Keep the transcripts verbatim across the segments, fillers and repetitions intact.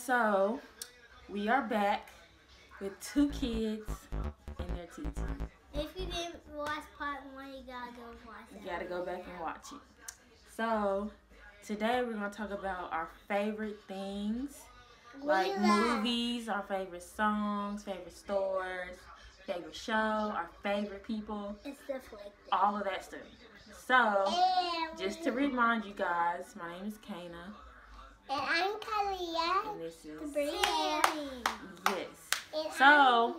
so we are back with two kids and their tea time. If you didn't watch part one, you gotta go watch it. You gotta go back and watch it. So today we're gonna talk about our favorite things, like movies, our favorite songs, favorite stores, favorite show, our favorite people, and stuff like that. All of that stuff. So, just to remind you guys, my name is Kana. And I'm Kalia. And this is Brianne. Yes. And so,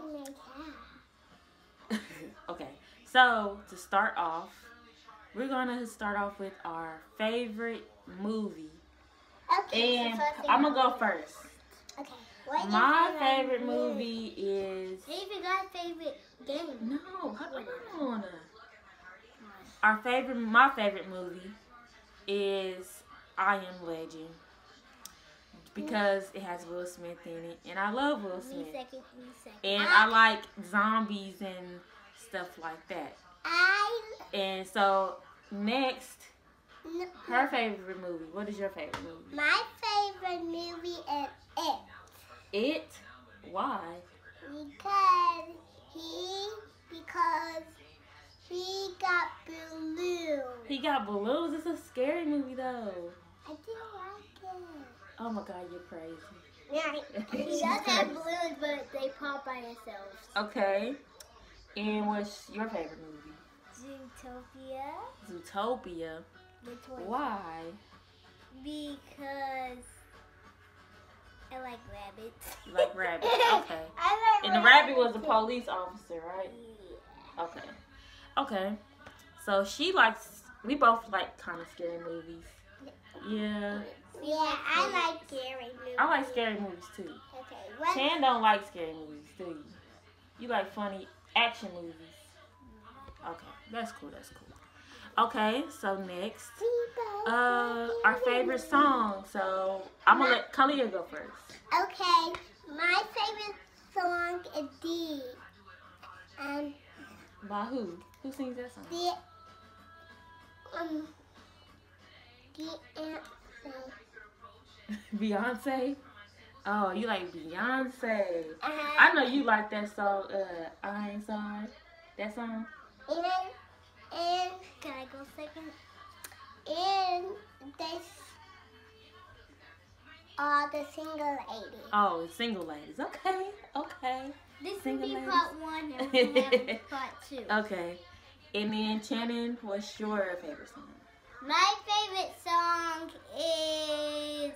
okay. So, to start off, we're gonna start off with our favorite movie. Okay. And so I'm gonna go first. Okay. What my favorite movie is. They even got favorite game. No, hold on. Our favorite, my favorite movie is I Am Legend because it has Will Smith in it, and I love Will Smith. Me second, me second. And I like zombies and stuff like that. I. And so next, her favorite movie. What is your favorite movie? My favorite movie is It. It? Why? Because he, because he got balloons. He got balloons. It's a scary movie though. I didn't like it. Oh my God, you're crazy. Yeah, he does have balloons, but they pop by themselves. Okay. And what's your favorite movie? Zootopia. Zootopia. Which one? Why? Because I like rabbits. You like rabbits? Okay. I like And the rabbit was a police officer, right? Yeah. Okay. Okay. So she likes, we both like kind of scary movies. Yeah. Yeah, I like scary movies. I like scary movies too. Okay. What? Chan don't like scary movies, do you? You like funny action movies. Okay. That's cool. That's cool. Okay. So next, uh, our favorite song. So I'm gonna let Kalia go first. Okay. My favorite song is D. Um. By who? Who sings that song? The um the Beyonce. Oh, you like Beyonce? uh, I know you like that song. Uh, I Ain't Sorry. That song. and and can I go second? And this are the single ladies. Oh, single ladies. Okay, okay. This Single will be ladies. part one and we'll have part two. Okay. And then Shannon, what's your favorite song? My favorite song is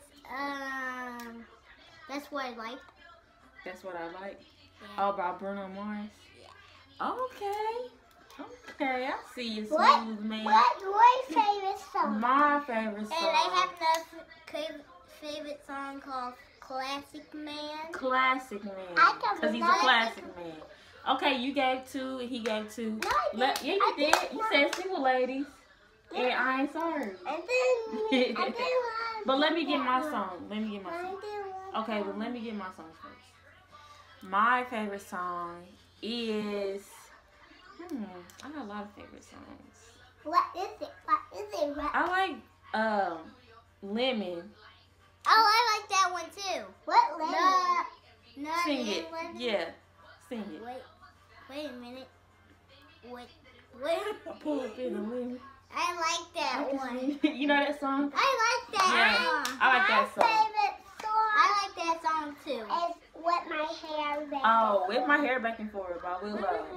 um That's What I Like. That's What I Like. Yeah. Oh, by Bruno Mars. Yeah. Okay. Okay, I see you, What? smooth man. What's your favorite song? My favorite song. And I have another favorite song called Classic Man. Classic Man. I got Because he's a another- classic man. Okay, you gave two, he gave two. No, I Let, didn't. yeah, you I did. did You not. said single ladies. Yeah. And I ain't sorry. I didn't. I didn't want But let me get my that song. Let me get my one. I song. didn't want Okay, that well, let me one. get my song first. My favorite song is... Hmm, I got a lot of favorite songs. What is it? What is it? What? I like um, Lemon. Oh, I like that one too. What lemon? No, no, Sing it. lemon. Yeah, sing it. Wait, wait a minute. Wait, wait. I pull up in a lemon. I like that I one. can sing. You know that song? I like that Yeah, song. I like that song. My favorite song. I like that song too. Is Whip My Hair Back. Oh, Whip My Hair Back and Forth by Willow.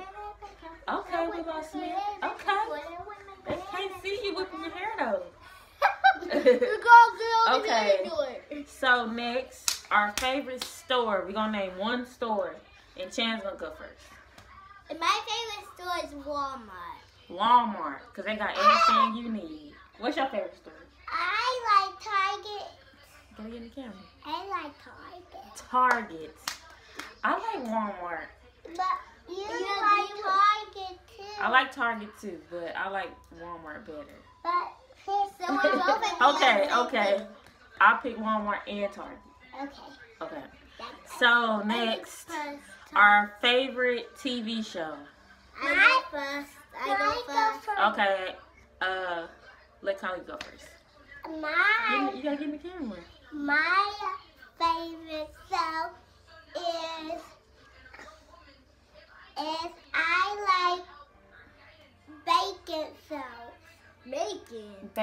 Okay, Whip Willow my Smith. hair back Okay. and forth, whip my They hair can't back see you whipping your hair though. You go, girl. Okay. You do it. So next, our favorite store. We're gonna name one store, and Chan's gonna go first. And my favorite store is Walmart. Walmart, cause they got everything you need. What's your favorite store? I like Target. Gotta get in the camera. I like Target. Target. I like Walmart. But you like Target too. I like Target too, but I like Walmart better. But so we're both at Okay, the okay. same I'll pick Walmart and Target. thing. Okay. Okay. That's So next, our favorite T V show. I go first. I go first. Okay. Uh, let Kylie go first. My Give me, you gotta give me the camera. my favorite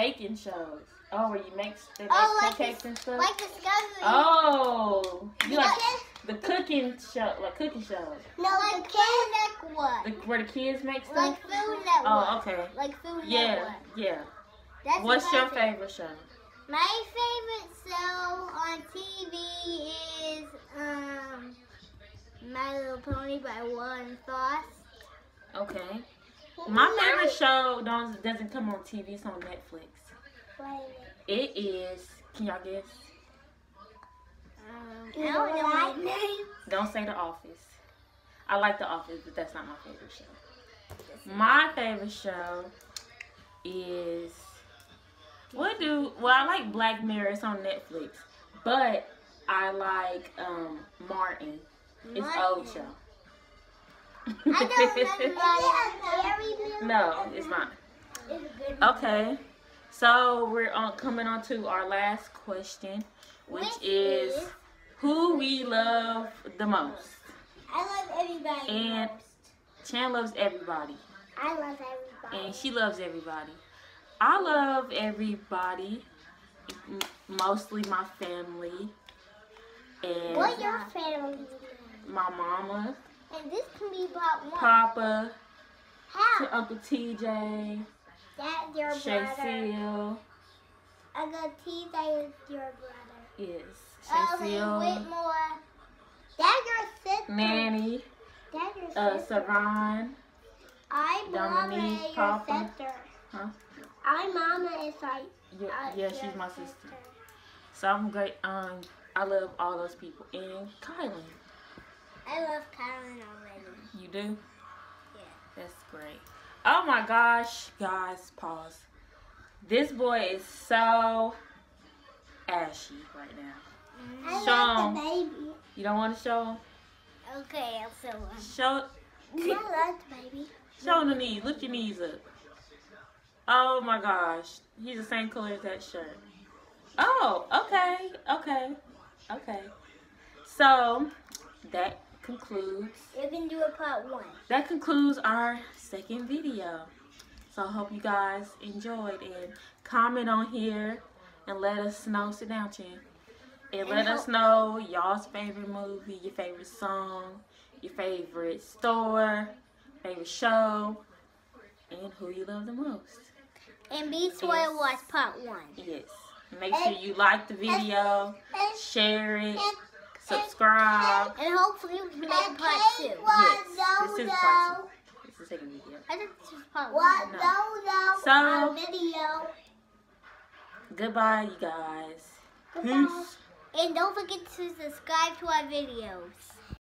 baking shows. Oh, where you make, they make Oh, like cupcakes the- and stuff? Like Discovery. Oh, you You like like the cooking show, like cooking shows. No, like Food Network. The, where the kids make stuff? Like Food Network. Oh, okay. Like Food Yeah, Network. yeah. That's What's my your favorite show? My favorite show on T V is um My Little Pony by Warren Foss. Okay. My favorite show don't, doesn't come on T V. It's on Netflix. It is, can y'all guess? Um, I don't know my name. Don't say The Office. I like The Office, but that's not my favorite show. My favorite show is, what do, well, I like Black Mirror. It's on Netflix. But I like um, Martin. It's Martin. old show. I don't remember my No, it's not. It's good. Okay. So we're on coming on to our last question, which, Which is, is who we love the most. I love everybody And- most. Chan loves everybody, I love everybody. and she loves everybody. I love everybody, m- mostly my family, and What your family name? my mama, And this can be about one. Papa, How? to Uncle T J, That's your Shay brother. Seal, Uncle T J is your brother. yes, Oh, Shay hey, Seal, Whitmore. That's your sister. Nanny, That's your uh, sister. Saran, I mama Dominique, is your Papa. sister. huh? I mama is like. Yeah, uh, yeah, your she's my sister. So I'm great. Um, I love all those people. And Kylan, I love Kylan already. you do? Yeah. That's great. Oh my gosh, guys, pause. This boy is so ashy right now. I Show love him. the baby. You don't want to show him? Okay, I'll show him. Show, I love the baby. show him the knees. Lift your knees up. Oh my gosh, he's the same color as that shirt. Oh, okay, okay, okay. So that concludes. You can do a part one. That concludes our second video. So I hope you guys enjoyed, and comment on here and let us know. Sit down, Chin. And And let us hope- know y'all's favorite movie, your favorite song, your favorite store, favorite show, and who you love the most. And be sure to watch part one. Yes. Make sure you like the video, And, share it, and, subscribe. and hopefully we can make a part two. Yes, this is part two. This is the second video. I think this is part What? one. No. So, So- video. Goodbye, you guys. Goodbye. Peace. And don't forget to subscribe to our videos.